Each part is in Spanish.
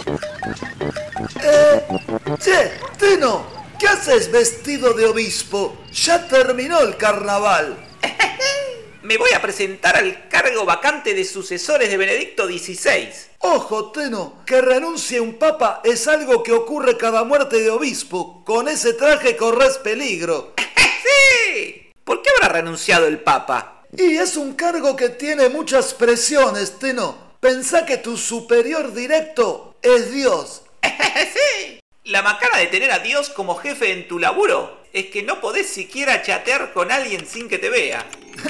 Che, Teno, ¿qué haces vestido de obispo? Ya terminó el carnaval. Me voy a presentar al cargo vacante de sucesores de Benedicto XVI. Ojo, Teno, que renuncie un papa es algo que ocurre cada muerte de obispo. Con ese traje corres peligro. ¡Sí! ¿Por qué habrá renunciado el papa? Y es un cargo que tiene muchas presiones, Teno. Pensá que tu superior directo es Dios. ¡Sí! La macana de tener a Dios como jefe en tu laburo es que no podés siquiera chatear con alguien sin que te vea.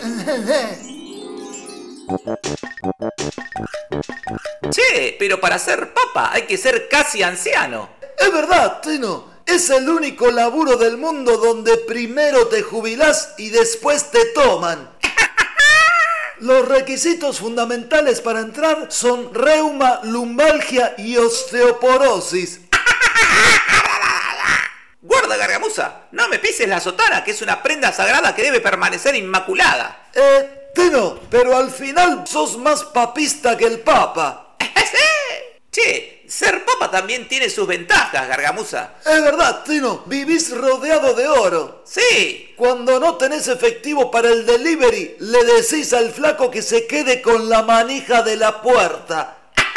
Che, pero para ser papa hay que ser casi anciano. Es verdad, Teno. Es el único laburo del mundo donde primero te jubilás y después te toman. Los requisitos fundamentales para entrar son reuma, lumbalgia y osteoporosis. Guarda, Gargamusa, no me pises la sotana, que es una prenda sagrada que debe permanecer inmaculada. Teno, pero al final sos más papista que el papa. ¡Sí! Che, ser papa también tiene sus ventajas, Gargamusa. Es verdad, Teno, vivís rodeado de oro. Sí. Cuando no tenés efectivo para el delivery, le decís al flaco que se quede con la manija de la puerta.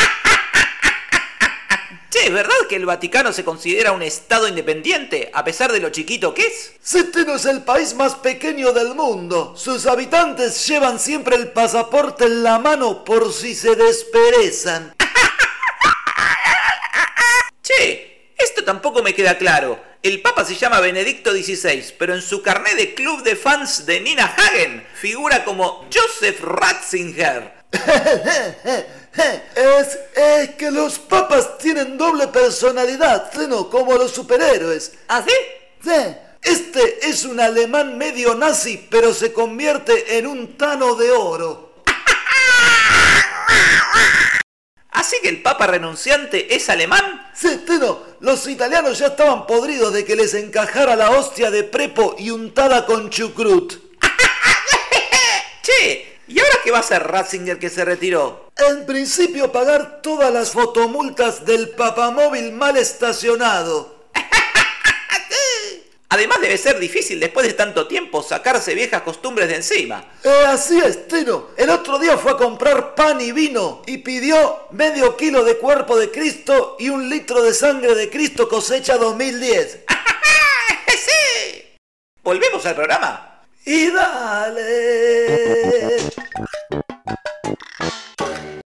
Che, ¿es verdad que el Vaticano se considera un estado independiente, a pesar de lo chiquito que es? Teno es el país más pequeño del mundo. Sus habitantes llevan siempre el pasaporte en la mano por si se desperezan. Che, esto tampoco me queda claro. El papa se llama Benedicto XVI, pero en su carné de club de fans de Nina Hagen figura como Joseph Ratzinger. Es que los papas tienen doble personalidad, Teno, como los superhéroes. ¿Ah, sí? Sí. Este es un alemán medio nazi, pero se convierte en un Tano de oro. ¿Así que el papa renunciante es alemán? Sí, Teno, los italianos ya estaban podridos de que les encajara la hostia de prepo y untada con chucrut. Che, ¿y ahora qué va a hacer Ratzinger que se retiró? En principio pagar todas las fotomultas del papamóvil mal estacionado. Además debe ser difícil después de tanto tiempo sacarse viejas costumbres de encima. Así es, Teno. El otro día fue a comprar pan y vino y pidió medio kilo de cuerpo de Cristo y 1 litro de sangre de Cristo cosecha 2010. ¡Sí! ¿Volvemos al programa? Y dale.